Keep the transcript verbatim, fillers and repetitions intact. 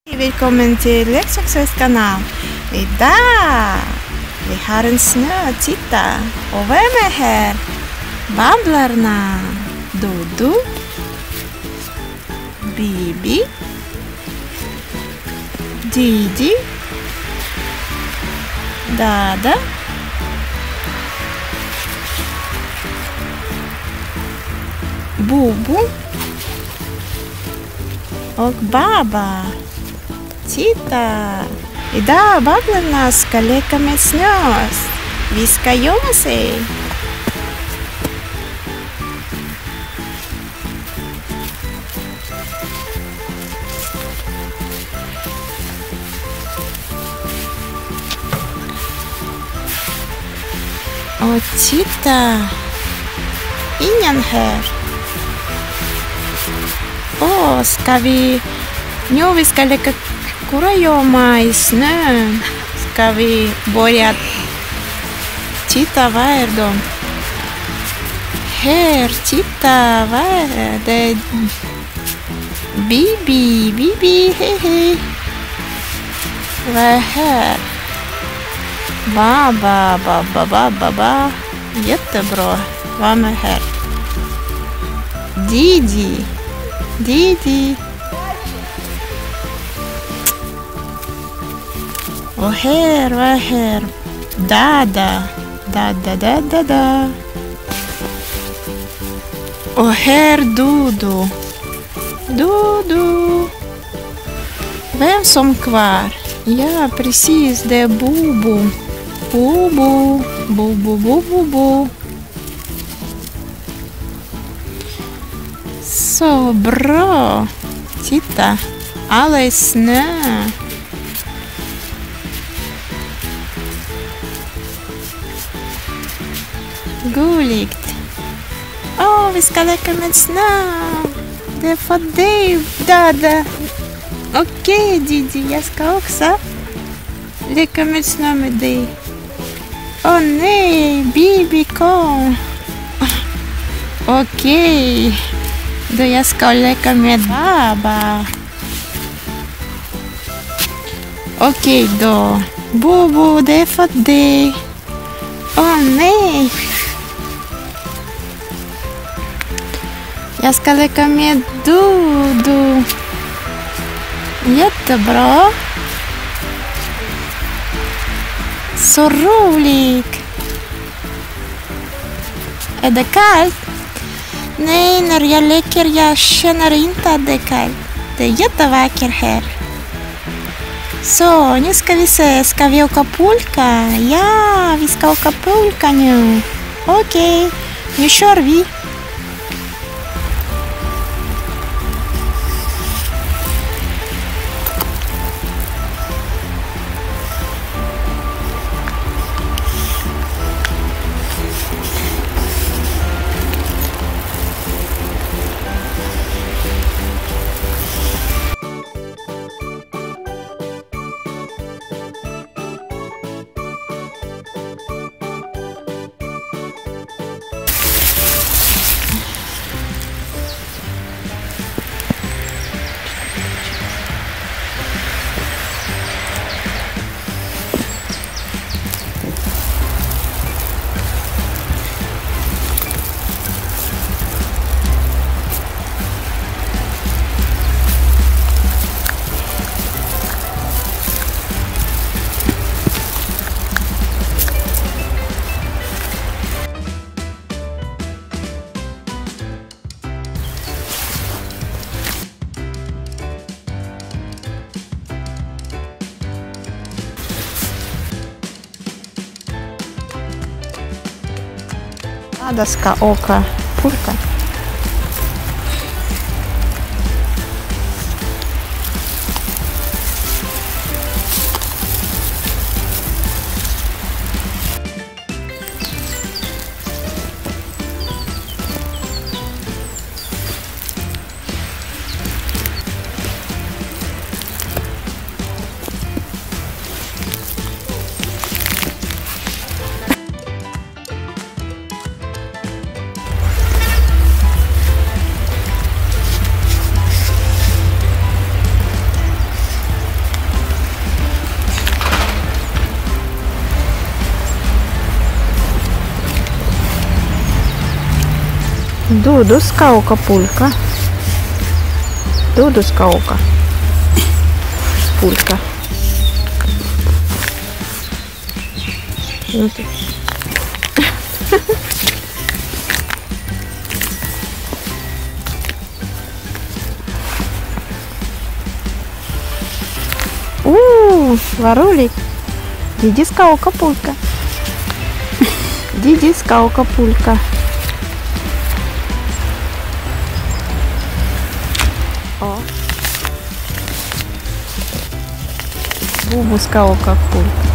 Välkommen till Leksaksens kanal. Idag vi har en snö, titta. Och vem är här? Babblarna. Dodo, Bibi, Didi, Dada, Bobo och Baba. Titta! Idag Babblarna ska leka med snö. Vi ska gömma sig. Och titta! Ingen här. Åh, ska vi... Nu vi ska leka kurragömma i snön. Ska vi börja titta, vad är de? Här, titta, vad är det? Bibi, Bibi, hej hej. Vad är här? Baba, baba, baba, baba. Jättebra. Vad är här? Didi, Didi. Och här, vad är här? Dada, Dada, Dada, Dada. Och här Dodo, Dodo. Vem som kvar? Ja, precis, det är Bobo. Bobo, Bobo, Bobo, Bobo. Så bra. Titta, alla är snö. Gulligt. Åh, oh, vi ska leka med snö. Det är för dig, Dada. Okej, okay, Didi, jag ska också leka med snö med dig. Åh oh, nej, Bibi kom. Okej, okay. Då jag ska leka med Baba. Okej okay, då. Bobo, det är för dig. Åh oh, nej. Jag ska leka med Dodo. Jättebra. Så roligt. Är det kallt? Nej, när jag leker jag känner inte att det är kallt. Det är jättevackert här. Så, nu ska vi se. Ska vi åka pulka? Ja, vi ska åka pulka nu. Okej, okay, nu kör vi. Dada ska åka pulka. Дуду скаука пулька. Дуду скаука. Пулька. Ну, ты... У, Варулик. Диди скаука пулька. Диди скаука пулька. О. Бубу скаука пулька.